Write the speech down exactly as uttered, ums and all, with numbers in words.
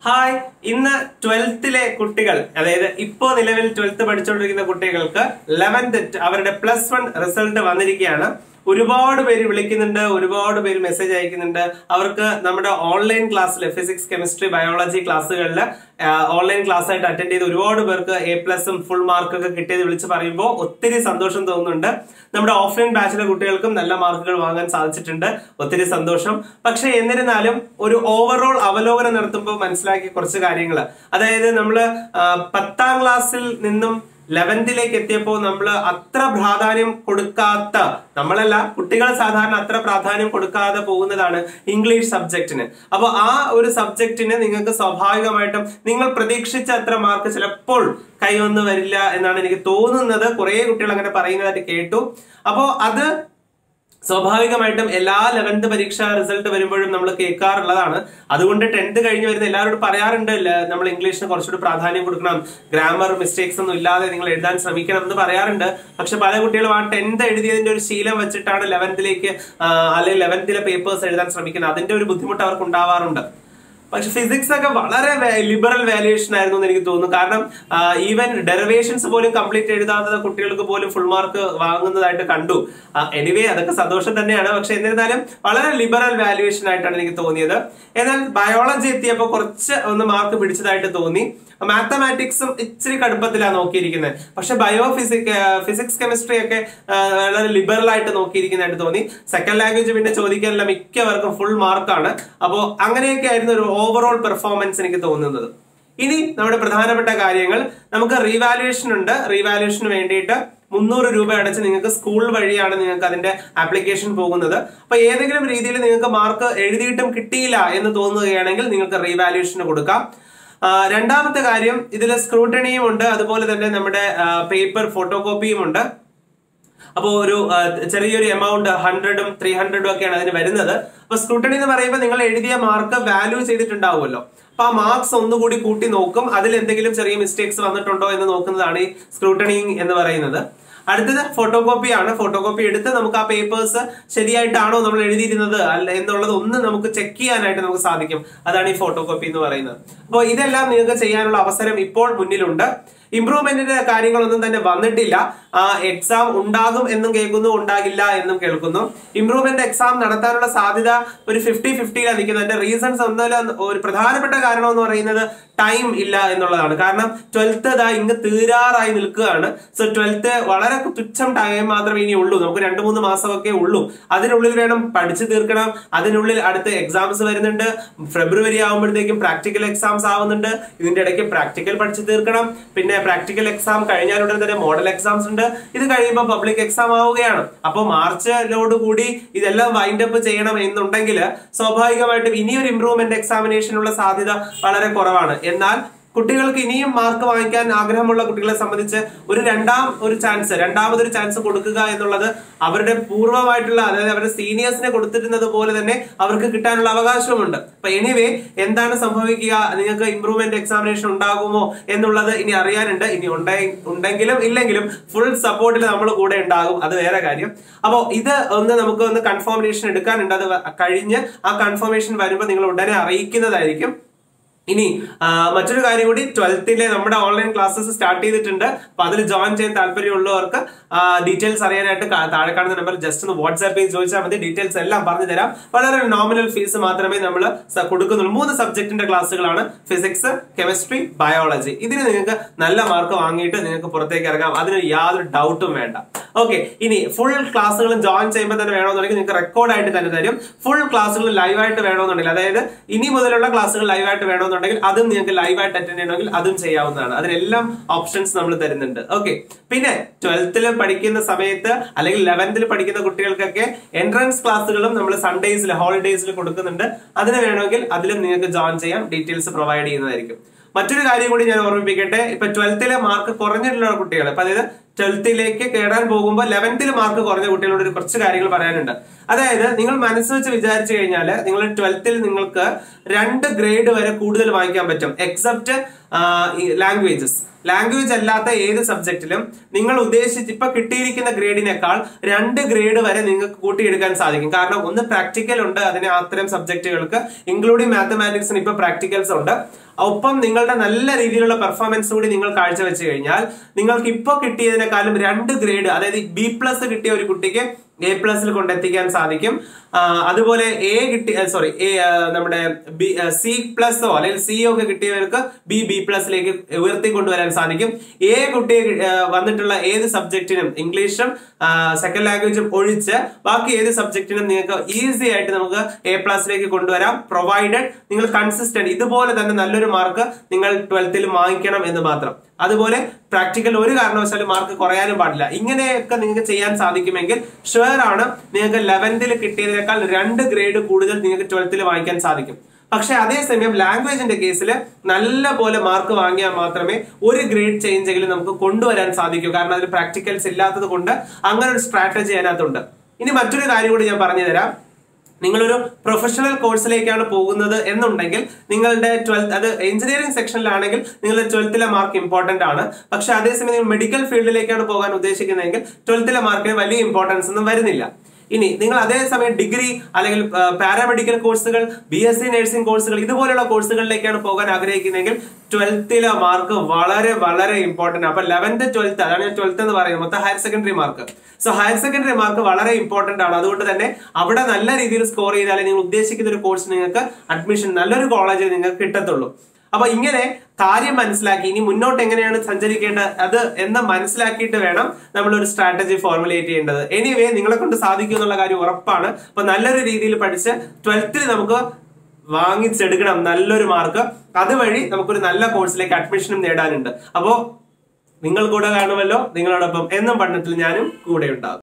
Hi, ഇന്ന് ട്വൽത്തിലെ കുട്ടികൾ, അതായത് ഇപ്പോ നിലവിൽ ട്വൽത്ത് പഠിച്ചുകൊണ്ടിരിക്കുന്ന കുട്ടികൾക്ക് ലെവൻത്ത് അവരുടെ പ്ലസ് വൺ റിസൾട്ട് വന്നിരിക്കുകയാണ്. ഒരുപാട് പേര് വിളിക്കുന്നുണ്ട്, ഒരുപാട് പേര് മെസ്സേജ് അയക്കുന്നുണ്ട്. അവർക്ക് നമ്മുടെ ഓൺലൈൻ ക്ലാസ്സിൽ ഫിസിക്സ്, കെമിസ്ട്രി, ബയോളജി ക്ലാസ്സുകളിൽ ഓൺലൈൻ ക്ലാസ് ആയിട്ട് അറ്റൻഡ് ചെയ്ത് ഒരുപാട് പേർക്ക് എ പ്ലസും ഫുൾ മാർക്കൊക്കെ കിട്ടിയത് വിളിച്ച് പറയുമ്പോൾ ഒത്തിരി സന്തോഷം തോന്നുന്നുണ്ട്. നമ്മുടെ ഓഫ്ലൈൻ ബാച്ചിലെ കുട്ടികൾക്കും നല്ല മാർക്കുകൾ വാങ്ങാൻ സാധിച്ചിട്ടുണ്ട്, ഒത്തിരി സന്തോഷം. പക്ഷെ എന്നിരുന്നാലും ഒരു ഓവറോൾ അവലോകനം നടത്തുമ്പോൾ മനസ്സിലാക്കിയ കുറച്ച് കാര്യങ്ങൾ, അതായത് നമ്മള് പത്താം ക്ലാസ്സിൽ നിന്നും ലെവൻത്തിലേക്ക് എത്തിയപ്പോൾ നമ്മൾ അത്ര പ്രാധാന്യം കൊടുക്കാത്ത, നമ്മളല്ല കുട്ടികൾ സാധാരണ അത്ര പ്രാധാന്യം കൊടുക്കാതെ പോകുന്നതാണ് ഇംഗ്ലീഷ് സബ്ജക്റ്റിന്. അപ്പൊ ആ ഒരു സബ്ജക്റ്റിന് നിങ്ങൾക്ക് സ്വാഭാവികമായിട്ടും നിങ്ങൾ പ്രതീക്ഷിച്ച അത്ര മാർക്ക് ചിലപ്പോൾ കൈവന്ന് വരില്ല എന്നാണ് എനിക്ക് തോന്നുന്നത്. കുറെ കുട്ടികൾ അങ്ങനെ പറയുന്നതായിട്ട് കേട്ടു. അപ്പോ അത് സ്വാഭാവികമായിട്ടും എല്ലാ ലെവൻത്ത് പരീക്ഷ റിസൾട്ട് വരുമ്പോഴും നമ്മൾ കേൾക്കാറുള്ളതാണ്. അതുകൊണ്ട് ടെൻത്ത് കഴിഞ്ഞ് വരുന്ന എല്ലാവരോടും പറയാറുണ്ട്, നമ്മൾ ഇംഗ്ലീഷിന് കുറച്ചുകൂടി പ്രാധാന്യം കൊടുക്കണം, ഗ്രാമർ മിസ്റ്റേക്സ് ഒന്നും ഇല്ലാതെ നിങ്ങൾ എഴുതാൻ ശ്രമിക്കണം എന്ന് പറയാറുണ്ട്. പക്ഷെ പല കുട്ടികളും ആ ടെൻത്ത് എഴുതിയതിന്റെ ഒരു ശീലം വെച്ചിട്ടാണ് ലെവൻത്തിലേക്ക് അല്ലെങ്കിൽ ലെവൻത്തിലെ പേപ്പേഴ്സ് എഴുതാൻ ശ്രമിക്കുന്നത്. അതിന്റെ ഒരു ബുദ്ധിമുട്ട് അവർക്ക് ഉണ്ടാവാറുണ്ട്. പക്ഷെ ഫിസിക്സ് ഒക്കെ വളരെ ലിബറൽ വാല്യുവേഷൻ ആയിരുന്നു എന്ന് എനിക്ക് തോന്നുന്നു. കാരണം ഈവൻ ഡെറിവേഷൻസ് പോലും കംപ്ലീറ്റ് എഴുതാത്ത കുട്ടികൾക്ക് പോലും ഫുൾ മാർക്ക് വാങ്ങുന്നതായിട്ട് കണ്ടു. എനിവേ അതൊക്കെ സന്തോഷം തന്നെയാണ്. പക്ഷെ എന്നിരുന്നാലും വളരെ ലിബറൽ വാല്യുവേഷൻ ആയിട്ടാണ് എനിക്ക് തോന്നിയത്. എന്നാൽ ബയോളജി എത്തിയപ്പോൾ കുറച്ച് ഒന്ന് മാർക്ക് പിടിച്ചതായിട്ട് തോന്നി. മാത്തമാറ്റിക്സും ഇച്ചിരി കടുപ്പത്തിലാണ് നോക്കിയിരിക്കുന്നത്. പക്ഷെ ബയോ ഫിസിക് ഫിസിക്സ് കെമിസ്ട്രി ഒക്കെ വളരെ ലിബറൽ ആയിട്ട് നോക്കിയിരിക്കുന്നതായിട്ട് തോന്നി. സെക്കൻഡ് ലാംഗ്വേജ് പിന്നെ ചോദിക്കാനുള്ള മിക്കവർക്കും ഫുൾ മാർക്കാണ്. അപ്പോൾ അങ്ങനെയൊക്കെ ആയിരുന്നു ഒരു ഓവറോൾ പെർഫോമൻസ് എനിക്ക് തോന്നുന്നത്. ഇനി നമ്മുടെ പ്രധാനപ്പെട്ട കാര്യങ്ങൾ, നമുക്ക് റീവാലുവേഷൻ ഉണ്ട്. റീവാലുവേഷന് വേണ്ടിയിട്ട് മുന്നൂറ് രൂപ അടച്ച് നിങ്ങൾക്ക് സ്കൂൾ വഴിയാണ് നിങ്ങൾക്ക് അതിന്റെ ആപ്ലിക്കേഷൻ പോകുന്നത്. അപ്പൊ ഏതെങ്കിലും രീതിയിൽ നിങ്ങൾക്ക് മാർക്ക് എഴുതിയിട്ടും കിട്ടിയില്ല എന്ന് തോന്നുകയാണെങ്കിൽ നിങ്ങൾക്ക് റീവാലുവേഷന് കൊടുക്കാം. രണ്ടാമത്തെ കാര്യം, ഇതിൽ സ്ക്രൂട്ടണിയും ഉണ്ട്, അതുപോലെ തന്നെ നമ്മുടെ പേപ്പർ ഫോട്ടോ കോപ്പിയും ഉണ്ട്. അപ്പോ ഒരു ചെറിയൊരു എമൗണ്ട് ഹൺഡ്രഡും ത്രീ ഹൺഡ്രഡും ഒക്കെയാണ് അതിന് വരുന്നത്. അപ്പൊ സ്ക്രൂട്ടണി എന്ന് പറയുമ്പോൾ നിങ്ങൾ എഴുതിയ മാർക്ക് വാല്യൂ ചെയ്തിട്ടുണ്ടാവുമല്ലോ. അപ്പൊ ആ മാർക്സ് ഒന്നുകൂടി കൂട്ടി നോക്കും, അതിൽ എന്തെങ്കിലും ചെറിയ മിസ്റ്റേക്സ് വന്നിട്ടുണ്ടോ എന്ന് നോക്കുന്നതാണ് ഈ സ്ക്രൂട്ടണിങ് എന്ന് പറയുന്നത്. അടുത്തത് ഫോട്ടോ കോപ്പിയാണ്. ഫോട്ടോ കോപ്പി എടുത്ത് നമുക്ക് ആ പേപ്പേഴ്സ് ശരിയായിട്ടാണോ നമ്മൾ എഴുതിയിരുന്നത് അല്ല എന്നുള്ളത് ഒന്ന് നമുക്ക് ചെക്ക് ചെയ്യാനായിട്ട് നമുക്ക് സാധിക്കും. അതാണ് ഈ ഫോട്ടോ കോപ്പി എന്ന് പറയുന്നത്. അപ്പോൾ ഇതെല്ലാം നിങ്ങൾക്ക് ചെയ്യാനുള്ള അവസരം ഇപ്പോൾ മുന്നിലുണ്ട്. ഇംപ്രൂവ്മെന്റിന്റെ കാര്യങ്ങളൊന്നും തന്നെ വന്നിട്ടില്ല. ആ എക്സാം ഉണ്ടാകും എന്നും കേൾക്കുന്നു, ഉണ്ടാകില്ല എന്നും കേൾക്കുന്നു. ഇംപ്രൂവ്മെന്റ് എക്സാം നടത്താനുള്ള സാധ്യത ഒരു ഫിഫ്റ്റി ഫിഫ്റ്റിയിലാണ് നിൽക്കുന്നത്. അതിന്റെ റീസൺസ് ഒന്നും, ഒരു പ്രധാനപ്പെട്ട കാരണം എന്ന് പറയുന്നത് ടൈം ഇല്ല എന്നുള്ളതാണ്. കാരണം ട്വൽത്ത് ഇതാ ഇങ്ങ് തീരാറായി നിൽക്കുകയാണ്. സോ ട്വൽത്ത് വളരെ തുച്ഛം ടൈം മാത്രമേ ഇനി ഉള്ളൂ. നമുക്ക് രണ്ടു മൂന്ന് മാസമൊക്കെ ഉള്ളൂ. അതിനുള്ളിൽ വേണം പഠിച്ചു തീർക്കണം. അതിനുള്ളിൽ അടുത്ത് എക്സാംസ് വരുന്നുണ്ട്. ഫെബ്രുവരി ആകുമ്പോഴത്തേക്കും പ്രാക്ടിക്കൽ എക്സാംസ് ആവുന്നുണ്ട്. ഇതിന്റെ ഇടയ്ക്ക് പ്രാക്ടിക്കൽ പഠിച്ചു തീർക്കണം. പിന്നെ പ്രാക്ടിക്കൽ എക്സാം കഴിഞ്ഞാലുടൻ തന്നെ മോഡൽ എക്സാംസ് ഉണ്ട്. ഇത് കഴിയുമ്പോൾ പബ്ലിക് എക്സാം ആവുകയാണ്. അപ്പോൾ മാർച്ചിലോട് കൂടി ഇതെല്ലാം വൈൻഡ് അപ്പ് ചെയ്യണം എന്നുണ്ടെങ്കിൽ സ്വാഭാവികമായിട്ടും ഇനിയൊരു ഇംപ്രൂവ്മെന്റ് എക്സാമിനേഷനുള്ള സാധ്യത വളരെ കുറവാണ്. എന്നാൽ കുട്ടികൾക്ക് ഇനിയും മാർക്ക് വാങ്ങിക്കാൻ ആഗ്രഹമുള്ള കുട്ടികളെ സംബന്ധിച്ച് ഒരു രണ്ടാം ഒരു ചാൻസ് രണ്ടാമതൊരു ചാൻസ് കൊടുക്കുക എന്നുള്ളത് അവരുടെ പൂർവ്വമായിട്ടുള്ള, അതായത് അവരുടെ സീനിയേഴ്സിനെ കൊടുത്തിരുന്നത് പോലെ തന്നെ അവർക്ക് കിട്ടാനുള്ള അവകാശവുമുണ്ട്. അപ്പൊ എനിവേ എന്താണ് സംഭവിക്കുക, നിങ്ങൾക്ക് ഇംപ്രൂവ്മെന്റ് എക്സാമിനേഷൻ ഉണ്ടാകുമോ എന്നുള്ളത് ഇനി അറിയാനുണ്ട്. ഇനി ഉണ്ടെങ്കിലും ഇല്ലെങ്കിലും ഫുൾ സപ്പോർട്ടിൽ നമ്മൾ കൂടെ ഉണ്ടാകും, അത് വേറെ കാര്യം. അപ്പോ ഇത് ഒന്ന് നമുക്ക് ഒന്ന് കൺഫർമേഷൻ എടുക്കാനുണ്ട്. അത് കഴിഞ്ഞ് ആ കൺഫർമേഷൻ വരുമ്പോൾ നിങ്ങൾ ഉടനെ അറിയിക്കുന്നതായിരിക്കും. ഇനി മറ്റൊരു കാര്യം കൂടി, ട്വൽത്തിലെ നമ്മുടെ ഓൺലൈൻ ക്ലാസ്സസ് സ്റ്റാർട്ട് ചെയ്തിട്ടുണ്ട്. അപ്പൊ അതിൽ ജോയിൻ ചെയ്യാൻ താല്പര്യമുള്ളവർക്ക് ഡീറ്റെയിൽസ് അറിയാനായിട്ട് താഴെ കാണുന്ന നമ്പർ ജസ്റ്റ് ഒന്ന് വാട്സ്ആപ്പ് ചെയ്ത് ചോദിച്ചാൽ മതി. ഡീറ്റെയിൽസ് എല്ലാം പറഞ്ഞു തരാം. വളരെ നോമിനൽ ഫീസ് മാത്രമേ നമ്മൾ കൊടുക്കുന്നുള്ളൂ. മൂന്ന് സബ്ജക്റ്റിന്റെ ക്ലാസ്സുകളാണ്, ഫിസിക്സ്, കെമിസ്ട്രി, ബയോളജി. ഇതിന് നിങ്ങൾക്ക് നല്ല മാർക്ക് വാങ്ങിയിട്ട് നിങ്ങൾക്ക് പുറത്തേക്ക് ഇറങ്ങാം. അതിന് യാതൊരു ഡൗട്ടും വേണ്ട. ഓക്കെ, ഇനി ഫുൾ ക്ലാസ്സുകളും ജോയിൻ ചെയ്യുമ്പോൾ തന്നെ വേണമെന്നുണ്ടെങ്കിൽ നിങ്ങൾക്ക് റെക്കോർഡായിട്ട് തന്നെ തരും. ഫുൾ ക്ലാസ്സുകൾ ലൈവായിട്ട് വേണമെന്നുണ്ടെങ്കിൽ, അതായത് ഇനി മുതലുള്ള ക്ലാസ്സുകൾ ലൈവായിട്ട് വേണമെന്നുണ്ടെങ്കിൽ അതും നിങ്ങൾക്ക് ലൈവായിട്ട് അറ്റൻഡ് ചെയ്യണമെങ്കിൽ അതും ചെയ്യാവുന്നതാണ്. അതിനെല്ലാം ഓപ്ഷൻസ് നമ്മൾ തരുന്നുണ്ട്. ഓക്കെ, പിന്നെ ട്വൽത്തിൽ പഠിക്കുന്ന സമയത്ത് അല്ലെങ്കിൽ ലെവൻത്തിൽ പഠിക്കുന്ന കുട്ടികൾക്കൊക്കെ എൻട്രൻസ് ക്ലാസ്സുകളും നമ്മൾ സൺഡേസിൽ ഹോളിഡേസിൽ കൊടുക്കുന്നുണ്ട്. അതിന് വേണമെങ്കിൽ അതിലും നിങ്ങൾക്ക് ജോയിൻ ചെയ്യാം. ഡീറ്റെയിൽസ് പ്രൊവൈഡ് ചെയ്യുന്നതായിരിക്കും. മറ്റൊരു കാര്യം കൂടി ഞാൻ ഓർമ്മിപ്പിക്കട്ടെ, ഇപ്പൊ ട്വൽത്തിലെ മാർക്ക് കുറഞ്ഞിട്ടുള്ള കുട്ടികൾ, അപ്പൊ അതായത് ട്വൽത്തിലേക്ക് കയറാൻ പോകുമ്പോൾ ലെവൻത്തിൽ മാർക്ക് കുറഞ്ഞ കുട്ടികളോട് ഒരു കുറച്ച് കാര്യങ്ങൾ പറയാനുണ്ട്. അതായത് നിങ്ങൾ മനസ്സ് വെച്ച് വിചാരിച്ചു കഴിഞ്ഞാൽ നിങ്ങൾ ട്വൽത്തിൽ നിങ്ങൾക്ക് രണ്ട് ഗ്രേഡ് വരെ കൂടുതൽ വാങ്ങിക്കാൻ പറ്റും, എക്സെപ്റ്റ് ലാംഗ്വേജസ്. ലാംഗ്വേജ് അല്ലാത്ത ഏത് സബ്ജക്റ്റിലും നിങ്ങൾ ഉദ്ദേശിച്ച് ഇപ്പൊ കിട്ടിയിരിക്കുന്ന ഗ്രേഡിനേക്കാൾ രണ്ട് ഗ്രേഡ് വരെ നിങ്ങൾക്ക് കൂട്ടിയെടുക്കാൻ സാധിക്കും. കാരണം ഒന്ന് പ്രാക്ടിക്കൽ ഉണ്ട് അതിന് അത്തരം സബ്ജക്റ്റുകൾക്ക്, ഇൻക്ലൂഡിംഗ് മാത്തമാറ്റിക്സിന് ഇപ്പൊ പ്രാക്ടിക്കൽസ് ഉണ്ട്. ഒപ്പം നിങ്ങളുടെ നല്ല രീതിയിലുള്ള പെർഫോമൻസ് കൂടി നിങ്ങൾ കാഴ്ചവെച്ച് കഴിഞ്ഞാൽ നിങ്ങൾക്ക് ഇപ്പൊ കിട്ടിയതിനേക്കാളും രണ്ട് ഗ്രേഡ്, അതായത് ബി പ്ലസ് കിട്ടിയ ഒരു കുട്ടിക്ക് എ പ്ലസിൽ കൊണ്ടെത്തിക്കാൻ സാധിക്കും. അതുപോലെ എ കിട്ടി സോറി എ നമ്മുടെ ബി സി പ്ലസോ അല്ലെങ്കിൽ സിഒ ഒക്കെ കിട്ടിയവർക്ക് ബി ബി പ്ലസിലേക്ക് ഉയർത്തി കൊണ്ടുവരാൻ സാധിക്കും. എ കുട്ടിയെ വന്നിട്ടുള്ള ഏത് സബ്ജക്റ്റിനും, ഇംഗ്ലീഷും സെക്കൻഡ് ലാംഗ്വേജും ഒഴിച്ച് ബാക്കി ഏത് സബ്ജക്റ്റിനും നിങ്ങൾക്ക് ഈസി ആയിട്ട് നമുക്ക് എ പ്ലസിലേക്ക് കൊണ്ടുവരാം, പ്രൊവൈഡഡ് നിങ്ങൾ കൺസിസ്റ്റന്റ് ഇതുപോലെ തന്നെ നല്ലൊരു മാർക്ക് നിങ്ങൾ ട്വൽത്തിൽ വാങ്ങിക്കണം എന്ന് മാത്രം. അതുപോലെ പ്രാക്ടിക്കൽ ഒരു കാരണവശാലും മാർക്ക് കുറയാനും പാടില്ല. ഇങ്ങനെയൊക്കെ നിങ്ങൾക്ക് ചെയ്യാൻ സാധിക്കുമെങ്കിൽ ഷുവർ ആണ് നിങ്ങൾക്ക് ലെവൻത്തിൽ കിട്ടിയതിനേക്കാൾ രണ്ട് ഗ്രേഡ് കൂടുതൽ നിങ്ങൾക്ക് ട്വൽത്തിൽ വാങ്ങിക്കാൻ സാധിക്കും. പക്ഷെ അതേസമയം ലാംഗ്വേജിന്റെ കേസിൽ നല്ല പോലെ മാർക്ക് വാങ്ങിയാൽ മാത്രമേ ഒരു ഗ്രേഡ് ചേഞ്ച് എങ്കിലും നമുക്ക് കൊണ്ടുവരാൻ സാധിക്കൂ. കാരണം അതിൽ പ്രാക്ടിക്കൽസ് ഇല്ലാത്തത് കൊണ്ട് അങ്ങനെ ഒരു സ്ട്രാറ്റജി അതിനകത്തുണ്ട്. ഇനി മറ്റൊരു കാര്യം കൂടി ഞാൻ പറഞ്ഞു തരാം. നിങ്ങളൊരു പ്രൊഫഷണൽ കോഴ്സിലേക്കാണ് പോകുന്നത് എന്നുണ്ടെങ്കിൽ നിങ്ങളുടെ ട്വൽത്ത്, അത് എഞ്ചിനീയറിംഗ് സെക്ഷനിലാണെങ്കിൽ നിങ്ങളുടെ ട്വൽത്തിലെ മാർക്ക് ഇമ്പോർട്ടന്റ് ആണ്. പക്ഷെ അതേസമയം നിങ്ങൾ മെഡിക്കൽ ഫീൽഡിലേക്കാണ് പോകാൻ ഉദ്ദേശിക്കുന്നതെങ്കിൽ ട്വൽത്തിലെ മാർക്കിന് വലിയ ഇമ്പോർട്ടൻസ് ഒന്നും വരുന്നില്ല. ഇനി നിങ്ങൾ അതേസമയം ഡിഗ്രി അല്ലെങ്കിൽ പാരാമെഡിക്കൽ കോഴ്സുകൾ, ബി എസ് സി നഴ്സിംഗ് കോഴ്സുകൾ ഇതുപോലുള്ള കോഴ്സുകളിലേക്കാണ് പോകാൻ ആഗ്രഹിക്കുന്നതെങ്കിൽ ട്വൽത്തിലെ മാർക്ക് വളരെ വളരെ ഇമ്പോർട്ടന്റ്. അപ്പൊ ലെവൻത്ത് ട്വൽത്ത്, അതാണ് ഞാൻ ട്വൽത്ത് എന്ന് പറയുന്നത്, മൊത്തം higher secondary mark. So higher secondary mark വളരെ ഇമ്പോർട്ടന്റ് ആണ്. അതുകൊണ്ട് തന്നെ അവിടെ നല്ല രീതിയിൽ സ്കോർ ചെയ്താലേ നിങ്ങൾ ഉദ്ദേശിക്കുന്ന ഒരു കോഴ്സ് നിങ്ങൾക്ക് അഡ്മിഷൻ, നല്ലൊരു കോളേജിൽ നിങ്ങൾക്ക് കിട്ടത്തുള്ളൂ. അപ്പൊ ഇങ്ങനെ കാര്യം മനസ്സിലാക്കി ഇനി മുന്നോട്ട് എങ്ങനെയാണ് സഞ്ചരിക്കേണ്ടത് അത് എന്ന് മനസ്സിലാക്കിയിട്ട് വേണം നമ്മൾ ഒരു സ്ട്രാറ്റജി ഫോർമുലേറ്റ് ചെയ്യേണ്ടത്. എനിവേ നിങ്ങളെ കൊണ്ട് സാധിക്കും എന്നുള്ള കാര്യം ഉറപ്പാണ്. അപ്പൊ നല്ലൊരു രീതിയിൽ പഠിച്ച് ട്വൽത്തിൽ നമുക്ക് വാങ്ങിച്ചെടുക്കണം നല്ലൊരു മാർക്ക്. അതുവഴി നമുക്കൊരു നല്ല കോഴ്സിലേക്ക് അഡ്മിഷനും നേടാനുണ്ട്. അപ്പോ നിങ്ങൾ കൂടെ കാണുമല്ലോ, നിങ്ങളോടൊപ്പം എന്നും പഠനത്തിൽ ഞാനും കൂടെ ഉണ്ടാകും.